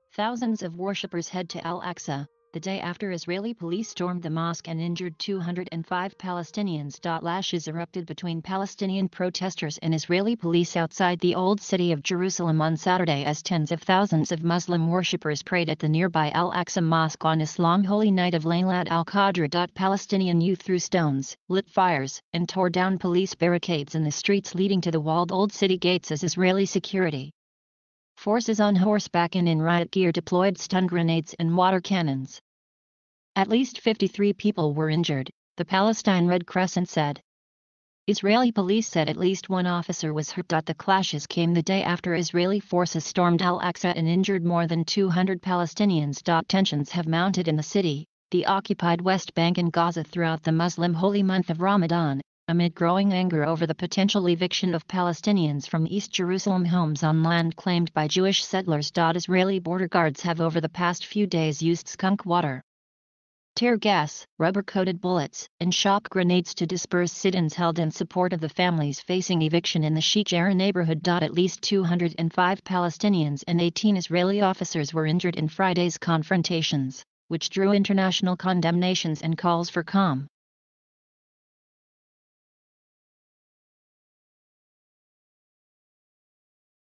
Thousands of worshippers head to Al-Aqsa, the day after Israeli police stormed the mosque and injured 205 Palestinians. Lashes erupted between Palestinian protesters and Israeli police outside the Old City of Jerusalem on Saturday as tens of thousands of Muslim worshippers prayed at the nearby Al-Aqsa Mosque on Islam holy night of Laylat al Qadr. Palestinian youth threw stones, lit fires, and tore down police barricades in the streets leading to the walled Old City gates as Israeli security forces on horseback and in riot gear deployed stun grenades and water cannons. At least 53 people were injured, the Palestine Red Crescent said. Israeli police said at least one officer was hurt. The clashes came the day after Israeli forces stormed Al-Aqsa and injured more than 200 Palestinians. Tensions have mounted in the city, the occupied West Bank and Gaza throughout the Muslim holy month of Ramadan, amid growing anger over the potential eviction of Palestinians from East Jerusalem homes on land claimed by Jewish settlers. Israeli border guards have over the past few days used skunk water, tear gas, rubber-coated bullets, and shock grenades to disperse sit-ins held in support of the families facing eviction in the Sheikh Jarrah neighborhood. At least 205 Palestinians and 18 Israeli officers were injured in Friday's confrontations, which drew international condemnations and calls for calm,